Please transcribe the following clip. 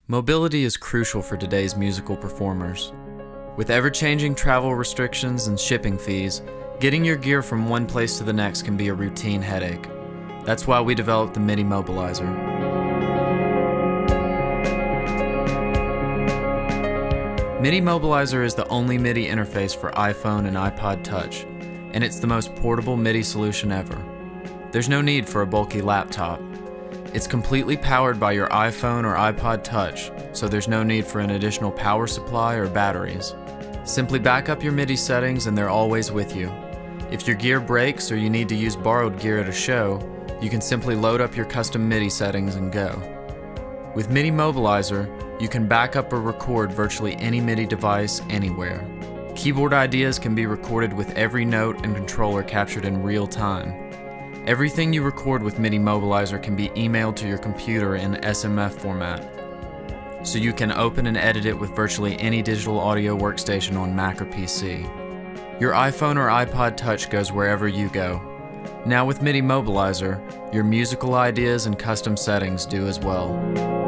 Mobility is crucial for today's musical performers. With ever-changing travel restrictions and shipping fees, getting your gear from one place to the next can be a routine headache. That's why we developed the MIDI Mobilizer. MIDI Mobilizer is the only MIDI interface for iPhone and iPod Touch, and it's the most portable MIDI solution ever. There's no need for a bulky laptop. It's completely powered by your iPhone or iPod Touch, so there's no need for an additional power supply or batteries. Simply back up your MIDI settings and they're always with you. If your gear breaks or you need to use borrowed gear at a show, you can simply load up your custom MIDI settings and go. With MIDI Mobilizer, you can back up or record virtually any MIDI device anywhere. Keyboard ideas can be recorded with every note and controller captured in real time. Everything you record with MIDI Mobilizer can be emailed to your computer in SMF format, so you can open and edit it with virtually any digital audio workstation on Mac or PC. Your iPhone or iPod Touch goes wherever you go. Now with MIDI Mobilizer, your musical ideas and custom settings do as well.